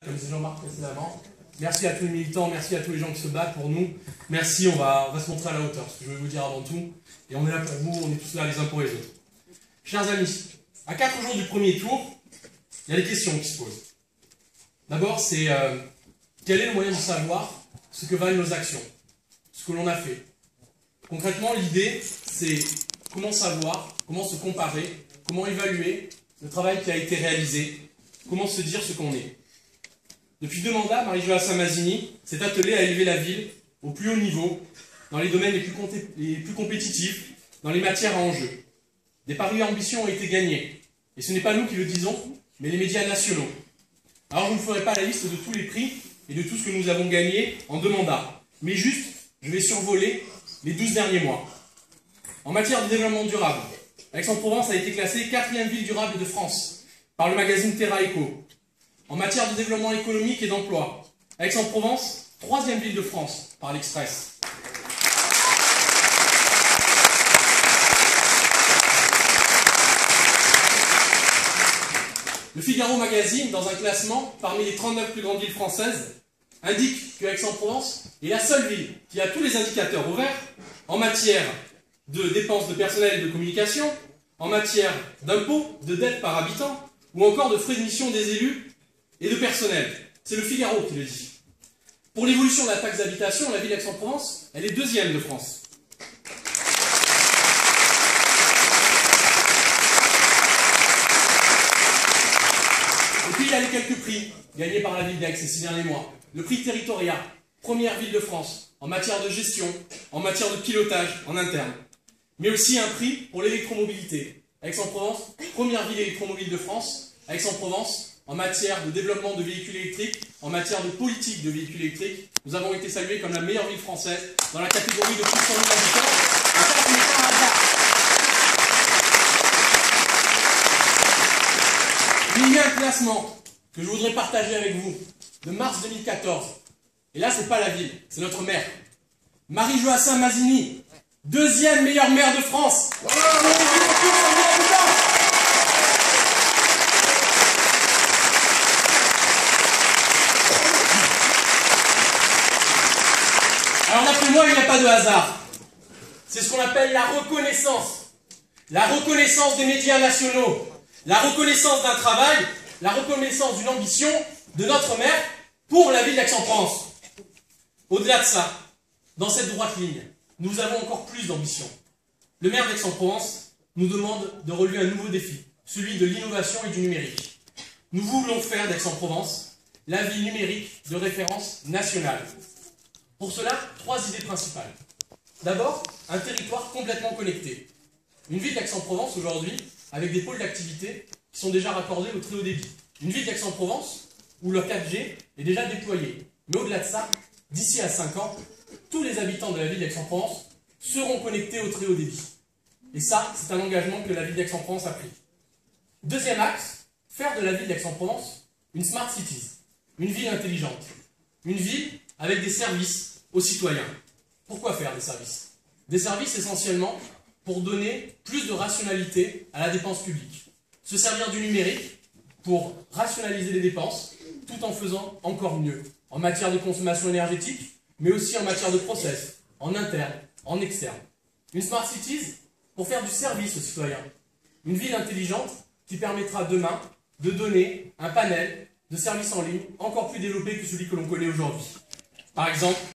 Comme disait Jean-Marc précédemment, merci à tous les militants, merci à tous les gens qui se battent pour nous. Merci, on va se montrer à la hauteur, ce que je vais vous dire avant tout. Et on est là pour vous, on est tous là les uns pour les autres. Chers amis, à 4 jours du premier tour, il y a des questions qui se posent. D'abord, c'est quel est le moyen de savoir ce que valent nos actions, ce que l'on a fait. Concrètement, l'idée, c'est comment savoir, comment se comparer, comment évaluer le travail qui a été réalisé, comment se dire ce qu'on est. Depuis 2 mandats, Marie-Joassin Mazzini s'est attelée à élever la ville au plus haut niveau, dans les domaines les plus compétitifs, dans les matières à enjeu. Des paris ambitions ont été gagnés. Et ce n'est pas nous qui le disons, mais les médias nationaux. Alors je ne ferai pas la liste de tous les prix et de tout ce que nous avons gagné en 2 mandats, mais juste, je vais survoler les 12 derniers mois. En matière de développement durable, Aix-en-Provence a été classée 4e ville durable de France par le magazine Terra Eco. En matière de développement économique et d'emploi, Aix-en-Provence, 3e ville de France par l'Express. Le Figaro Magazine, dans un classement parmi les 39 plus grandes villes françaises, indique que Aix-en-Provence est la seule ville qui a tous les indicateurs au vert en matière de dépenses de personnel et de communication, en matière d'impôts, de dettes par habitant, ou encore de frais de mission des élus et de personnel. C'est le Figaro qui le dit. Pour l'évolution de la taxe d'habitation, la ville d'Aix-en-Provence, elle est 2e de France. Et puis il y a les quelques prix gagnés par la ville d'Aix ces 6 derniers mois. Le prix Territoria, 1re ville de France, en matière de gestion, en matière de pilotage, en interne. Mais aussi un prix pour l'électromobilité. Aix-en-Provence, 1re ville électromobile de France. Aix-en-Provence, en matière de développement de véhicules électriques, en matière de politique de véhicules électriques, nous avons été salués comme la meilleure ville française dans la catégorie de plus de 100 000 habitants. Et ça, ce n'est pas un hasard. Il y a un classement que je voudrais partager avec vous, de mars 2014. Et là, c'est pas la ville, c'est notre maire. Marie-Joassin Mazzini, 2e meilleure maire de France. Alors d'après moi, il n'y a pas de hasard. C'est ce qu'on appelle la reconnaissance. La reconnaissance des médias nationaux. La reconnaissance d'un travail, la reconnaissance d'une ambition de notre maire pour la ville d'Aix-en-Provence. Au-delà de ça, dans cette droite ligne, nous avons encore plus d'ambition. Le maire d'Aix-en-Provence nous demande de relever un nouveau défi, celui de l'innovation et du numérique. Nous voulons faire d'Aix-en-Provence la ville numérique de référence nationale. Pour cela, 3 idées principales. D'abord, un territoire complètement connecté. Une ville d'Aix-en-Provence aujourd'hui, avec des pôles d'activité qui sont déjà raccordés au très haut débit. Une ville d'Aix-en-Provence où le 4G est déjà déployé. Mais au-delà de ça, d'ici à 5 ans, tous les habitants de la ville d'Aix-en-Provence seront connectés au très haut débit. Et ça, c'est un engagement que la ville d'Aix-en-Provence a pris. Deuxième axe, faire de la ville d'Aix-en-Provence une smart cities, une ville intelligente, une ville avec des services aux citoyens. Pourquoi faire des services? Des services essentiellement pour donner plus de rationalité à la dépense publique. Se servir du numérique pour rationaliser les dépenses, tout en faisant encore mieux, en matière de consommation énergétique, mais aussi en matière de process, en interne, en externe. Une smart cities pour faire du service aux citoyens. Une ville intelligente qui permettra demain de donner un panel de services en ligne encore plus développé que celui que l'on connaît aujourd'hui. Par exemple,